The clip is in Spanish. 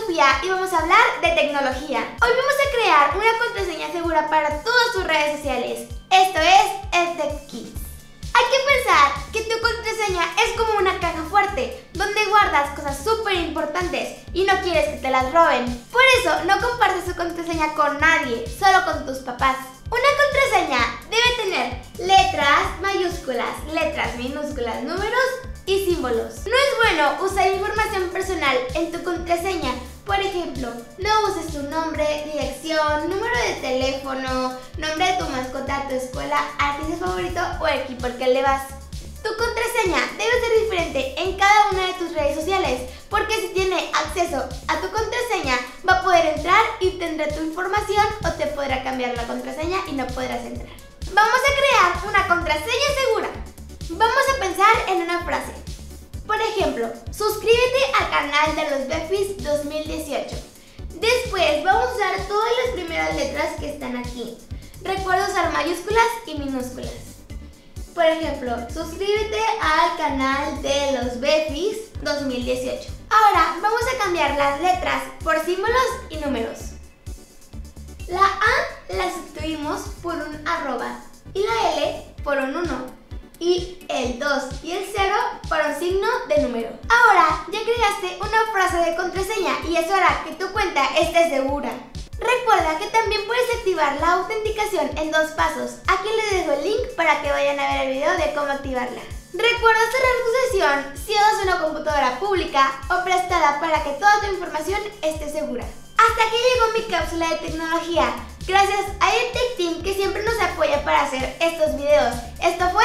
Sofía y vamos a hablar de tecnología. Hoy vamos a crear una contraseña segura para todas tus redes sociales. Esto es EdTech Kids. Hay que pensar que tu contraseña es como una caja fuerte donde guardas cosas súper importantes y no quieres que te las roben. Por eso no compartes tu contraseña con nadie, solo con tus papás. Una contraseña debe tener letras mayúsculas, letras minúsculas, números y símbolos. No es bueno usar información personal en tu contraseña. Por ejemplo, no uses tu nombre, dirección, número de teléfono, nombre de tu mascota, tu escuela, artista favorito o equipo al que le vas. Tu contraseña debe ser diferente en cada una de tus redes sociales, porque si tiene acceso a tu contraseña va a poder entrar y tendrá tu información, o te podrá cambiar la contraseña y no podrás entrar. Vamos a crear una contraseña segura. Vamos a pensar en una frase. Por ejemplo, suscríbete al canal de los Befis 2018. Después vamos a usar todas las primeras letras que están aquí. Recuerda usar mayúsculas y minúsculas. Por ejemplo, suscríbete al canal de los Befis 2018. Ahora vamos a cambiar las letras por símbolos y números. La A la sustituimos por un arroba y la L por un 1. Y el 2 y el 0 por un signo de número. Ahora ya creaste una frase de contraseña y eso hará que tu cuenta esté segura. Recuerda que también puedes activar la autenticación en 2 pasos. Aquí les dejo el link para que vayan a ver el video de cómo activarla. Recuerda cerrar tu sesión si usas una computadora pública o prestada para que toda tu información esté segura. Hasta aquí llegó mi cápsula de tecnología. Gracias a EdTech Team que siempre nos apoya para hacer estos videos. Esto fue